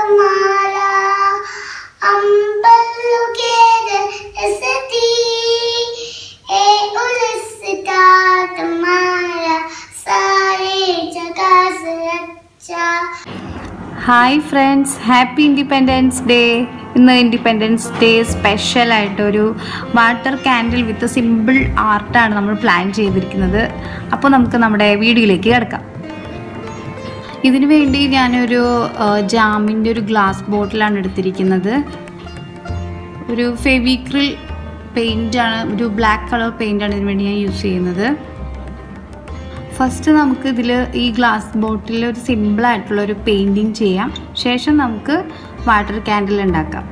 तुम्हारा अंबल के ऐसी ए उलसता तुम्हारा सारे जगह से अच्छा. Hi friends, happy Independence Day. ഇന്ന് ഇൻഡിപെൻഡൻസ് ഡേ സ്പെഷ്യലായിട്ടൊരു വാട്ടർ കാൻഡിൽ വിത്ത് സിമ്പിൾ ആർട്ടാണ് നമ്മൾ പ്ലാൻ ചെയ്തിരിക്കുന്നത്. അപ്പോൾ നമുക്ക് നമ്മുടെ വീഡിയോയിലേക്ക് കിടക്കാം. ഇതിനു വേണ്ടി ഞാനൊരു ജാമിൻ്റെ ഒരു ഗ്ലാസ് ബോട്ടിലാണ് എടുത്തിരിക്കുന്നത്. ഒരു ഫെവിക്രിൽ പെയിൻ്റാണ്, ഒരു ബ്ലാക്ക് കളർ പെയിൻ്റാണ് ഇതിനു വേണ്ടി ഞാൻ യൂസ് ചെയ്യുന്നത്. ഫസ്റ്റ് നമുക്ക് ഇതിൽ ഈ ഗ്ലാസ് ബോട്ടിൽ ഒരു സിമ്പിളായിട്ടുള്ളൊരു പെയിൻറ്റിങ് ചെയ്യാം. ശേഷം നമുക്ക് വാട്ടർ കാൻഡിൽ ഉണ്ടാക്കാം.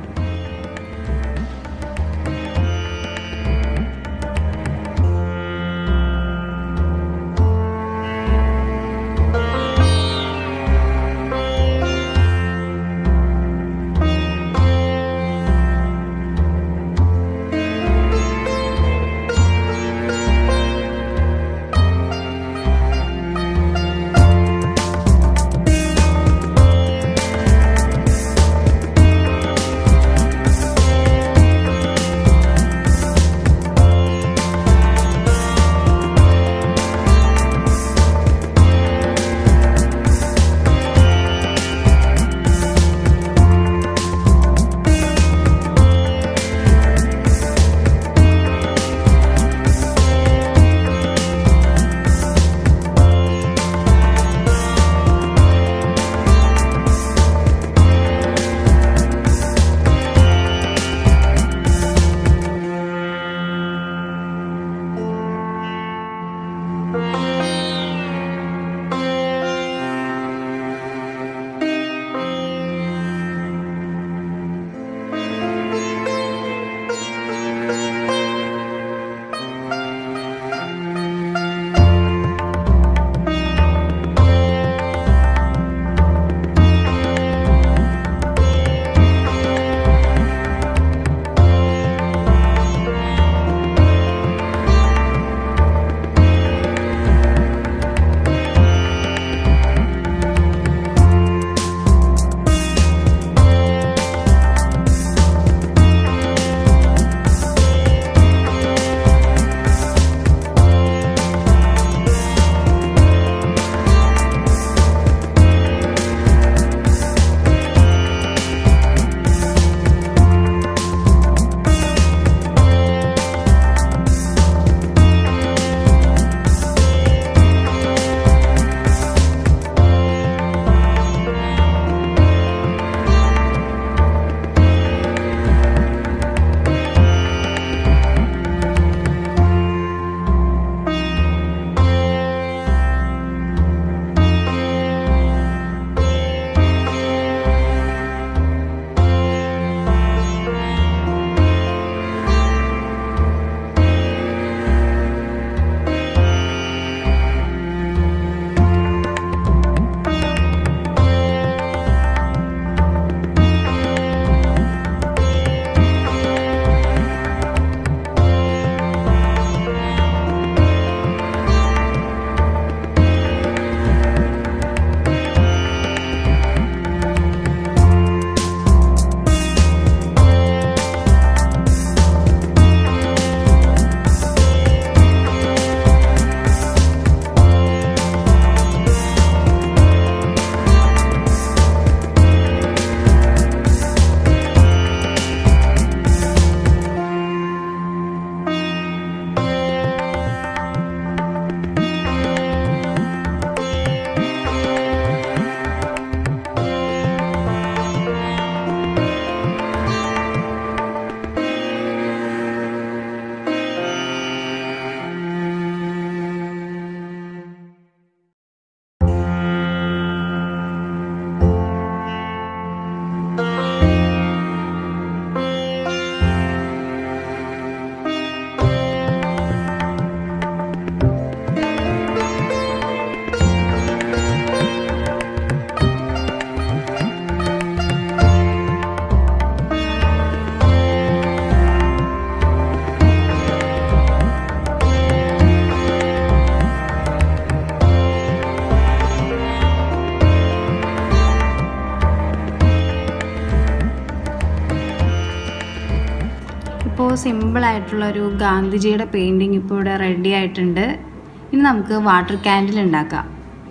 അപ്പോൾ സിമ്പിളായിട്ടുള്ളൊരു ഗാന്ധിജിയുടെ പെയിൻറ്റിങ് ഇപ്പോൾ ഇവിടെ റെഡി ആയിട്ടുണ്ട്. ഇനി നമുക്ക് വാട്ടർ ക്യാൻഡിൽ ഉണ്ടാക്കാം.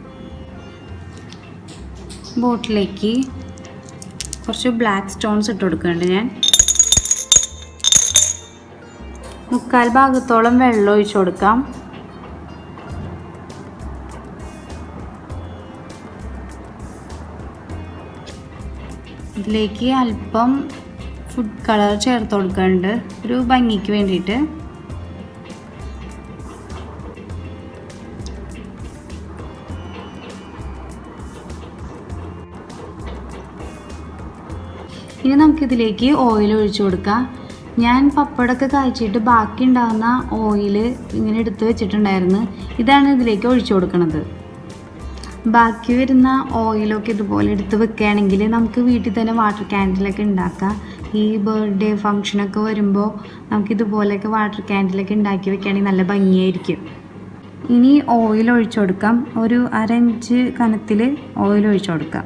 ബോട്ടിലേക്ക് കുറച്ച് ബ്ലാക്ക് സ്റ്റോൺസ് ഇട്ട് കൊടുക്കുന്നുണ്ട്. ഞാൻ 3/4 ഭാഗത്തോളം വെള്ളം ഒഴിച്ചു കൊടുക്കാം. ഇതിലേക്ക് അല്പം ഫുഡ് കളർ ചേർത്ത് കൊടുക്കുന്നുണ്ട് ഒരു ഭംഗിക്ക് വേണ്ടിയിട്ട്. ഇനി നമുക്കിതിലേക്ക് ഓയിൽ ഒഴിച്ചു കൊടുക്കാം. ഞാൻ പപ്പടമൊക്കെ കാய்ച്ചിട്ട് ബാക്കി ഉണ്ടാകുന്ന ഓയിൽ ഇങ്ങനെ എടുത്ത് വെച്ചിട്ടുണ്ടായിരുന്നു. ഇതാണ് ഇതിലേക്ക് ഒഴിച്ചു കൊടുക്കുന്നത്. ബാക്കി വരുന്ന ഓയിലൊക്കെ ഇതുപോലെ എടുത്ത് വെക്കുകയാണെങ്കിൽ നമുക്ക് വീട്ടിൽ തന്നെ വാട്ടർ ക്യാൻഡിലൊക്കെ ഉണ്ടാക്കാം. ഈ ബർത്ത്ഡേ ഫങ്ഷനൊക്കെ വരുമ്പോൾ നമുക്കിതുപോലെയൊക്കെ വാട്ടർ ക്യാൻഡിലൊക്കെ ഉണ്ടാക്കി വെക്കുകയാണെങ്കിൽ നല്ല ഭംഗിയായിരിക്കും. ഇനി ഓയിൽ ഒഴിച്ചു കൊടുക്കാം. ഒരു 1/2 ഇഞ്ച് കനത്തിൽ ഓയിൽ ഒഴിച്ചു കൊടുക്കാം.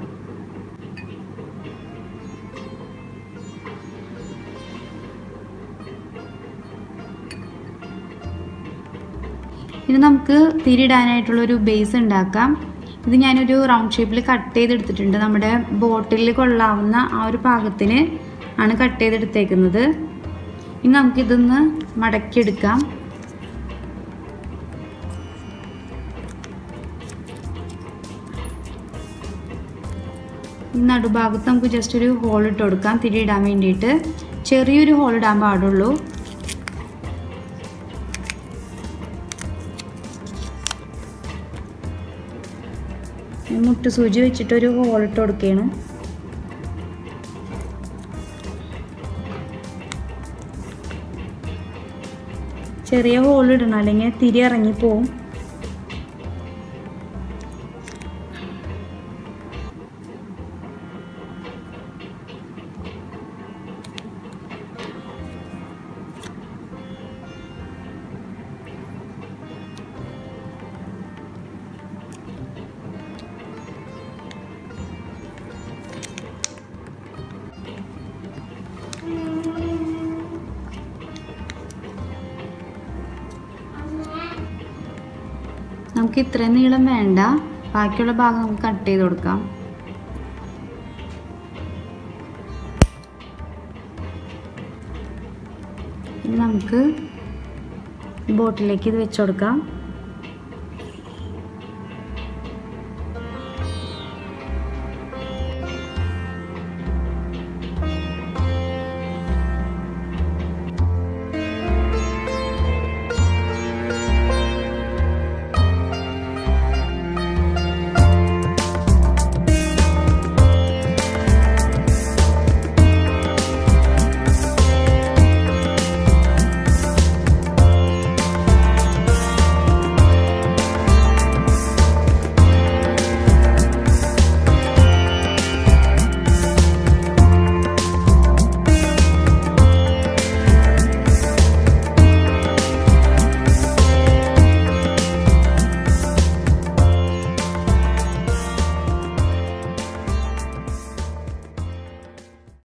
ഇനി നമുക്ക് തിരിയിടാനായിട്ടുള്ളൊരു ബേസ് ഉണ്ടാക്കാം. ഇത് ഞാനൊരു റൗണ്ട് ഷേപ്പിൽ കട്ട് ചെയ്തെടുത്തിട്ടുണ്ട്. നമ്മുടെ ബോട്ടിലിൽ കൊള്ളാവുന്ന ആ ഒരു പാകത്തിന് ആണ് കട്ട് ചെയ്തെടുത്തേക്കുന്നത്. ഇനി നമുക്കിതൊന്ന് മടക്കിയെടുക്കാം. ഈ നടുഭാഗത്ത് നമുക്ക് ജസ്റ്റ് ഒരു ഹോൾ ഇട്ട് കൊടുക്കാം. തിരിയിടാൻ വേണ്ടിയിട്ട് ചെറിയൊരു ഹോൾ ഇടാൻ പാടുള്ളൂ. മുട്ട് സൂചി വെച്ചിട്ടൊരു ഹോൾ ഇട്ട് കൊടുക്കുകയാണ്. ചെറിയ ഹോൾ ഇടണം, അല്ലെങ്കിൽ തിരി ഇറങ്ങിപ്പോവും. നമുക്ക് ഇത്രയും നീളം വേണ്ട, ബാക്കിയുള്ള ഭാഗം നമുക്ക് കട്ട് ചെയ്ത് കൊടുക്കാം. ഇനി നമുക്ക് ബോട്ടിലേക്ക് ഇത് വെച്ച് കൊടുക്കാം.